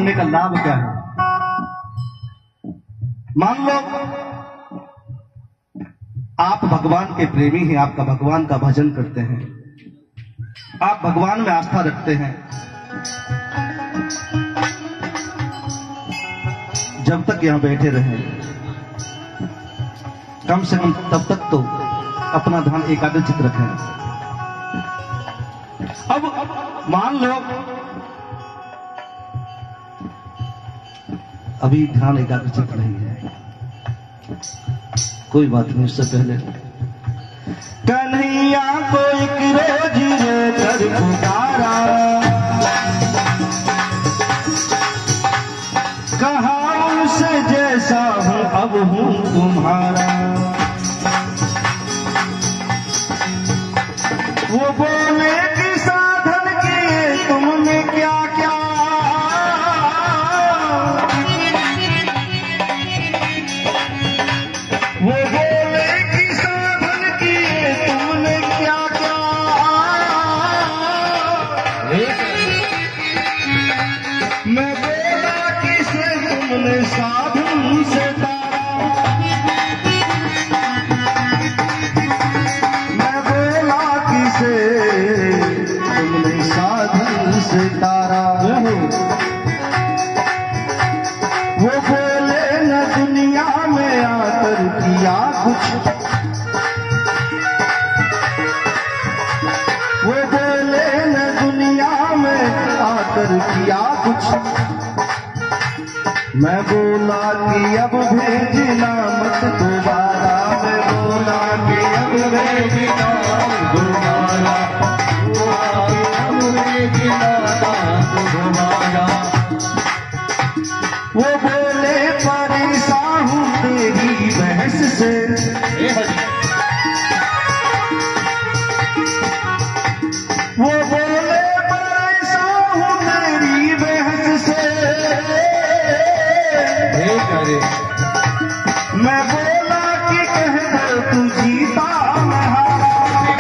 होने का लाभ क्या है? मान लो आप भगवान के प्रेमी हैं, आपका भगवान का भजन करते हैं, आप भगवान में आस्था रखते हैं। जब तक यहां बैठे रहे, कम से कम तब तक तो अपना ध्यान एकाग्रचित रखें। अब मान लो अभी ध्यान एकाग्रचित नहीं है, कोई बात नहीं। उससे पहले कन्हैया को एक रोज कर पुकारा, कहा उनसे जैसा हूं अब हूं तुम्हारा। वो बोले कि साधन किए तुमने क्या क्या, वो बोले कि साधन किए तुमने क्या क्या। मैं बोला किसे तुमने साधन से तारा, मैं बोला किसे तुमने साधन से तारा। वो बोले न दुनिया में आकर किया कुछ, वो बोले न दुनिया में आकर किया कुछ। मैं बोला कि अब भेजना मत दोबारा, मैं बोला कि अब भेजना दोबारा, अब भेजना दोबारा। वो बोले परेशान हूं तेरी बहस से, वो बोले परेशान हूं तेरी बहस से। मैं बोला कि कह दो तू जीता मैं हारा,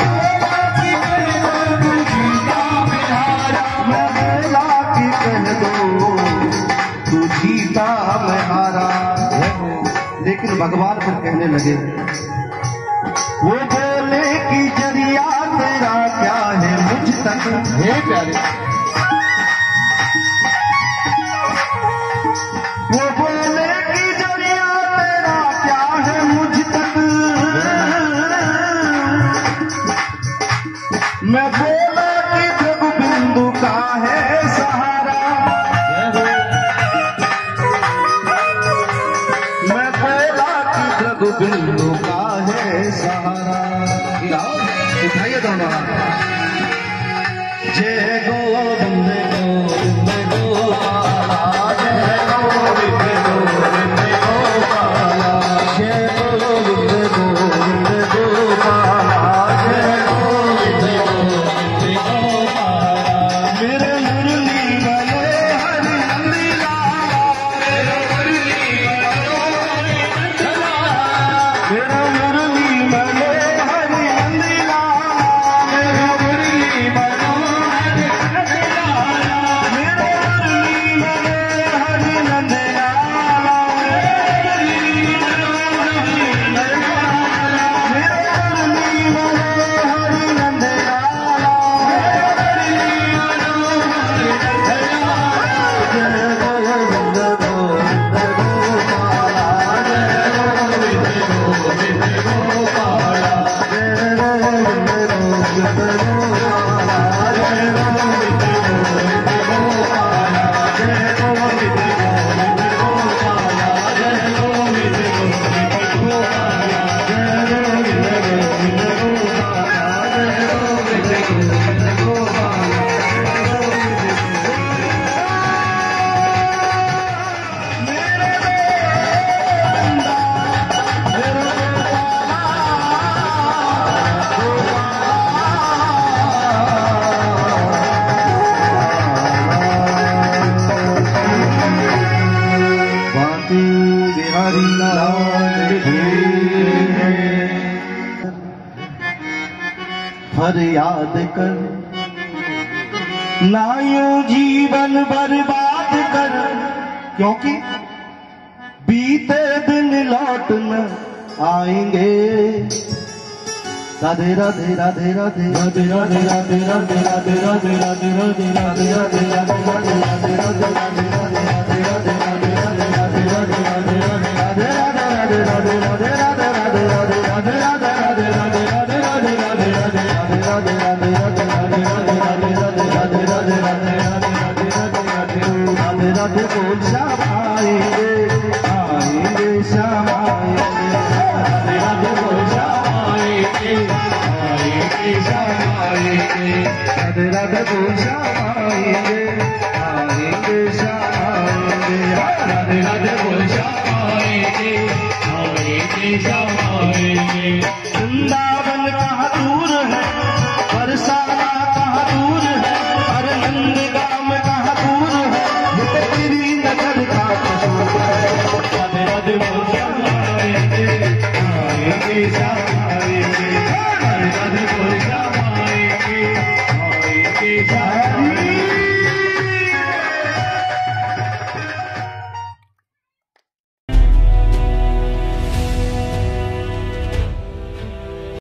मैं बोला कि कह दो तू जीता मैं हारा। लेकिन भगवान फिर कहने लगे, वो बोले कि जरिया तेरा क्या है मुझ तक। हे प्यारे, वो बोले कि जरिया तेरा क्या है मुझ तक। मैं बोला कि जब बिंदु का है सहारा, मैं बोला कि जब बिंदु का है सहारा। उठाइए दोनों हाथ। जय गोविंद गोविंद गोपाला, जय गोविंद गोविंद गोपाला, जय गोविंद गोविंद गोपाला, जय गोविंद गोविंद गोपाला। मेरे मुरली वाले हरि नंदी लाला, मेरे मुरली वाले हरि नंदी लाला, मेरे मुरली वाले हरि नंदी लाला, मेरे मुरली वाले फरियाद कर ना यूं जीवन बर्बाद याद कर, क्योंकि बीते दिन लौट न आएंगे। राधे राधे राधे राधे राधे राधे राधे राधे राधे राधे राधे राधे राधे राधे राधे राधे राधे बोल श्याम आएंगे, आएंगे श्याम आएंगे। राधे राधे बोल श्याम आएंगे, आएंगे श्याम आएंगे। राधे राधे बोल श्याम आएंगे, आएंगे श्याम आएंगे। राधे राधे बोल श्याम आएंगे, आएंगे श्याम आएंगे।